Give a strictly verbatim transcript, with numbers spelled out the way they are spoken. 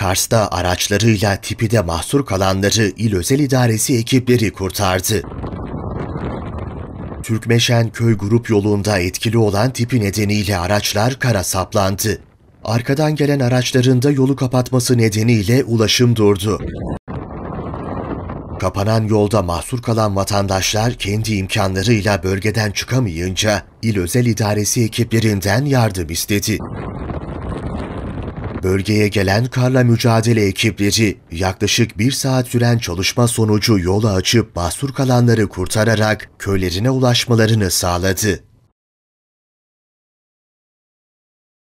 Kars'ta araçlarıyla Tipi'de mahsur kalanları İl Özel İdaresi ekipleri kurtardı. Türkmeşen köy grup yolunda etkili olan tipi nedeniyle araçlar kara saplandı. Arkadan gelen araçların da yolu kapatması nedeniyle ulaşım durdu. Kapanan yolda mahsur kalan vatandaşlar kendi imkanlarıyla bölgeden çıkamayınca İl Özel İdaresi ekiplerinden yardım istedi. Bölgeye gelen karla mücadele ekipleri yaklaşık bir saat süren çalışma sonucu yolu açıp mahsur kalanları kurtararak köylerine ulaşmalarını sağladı.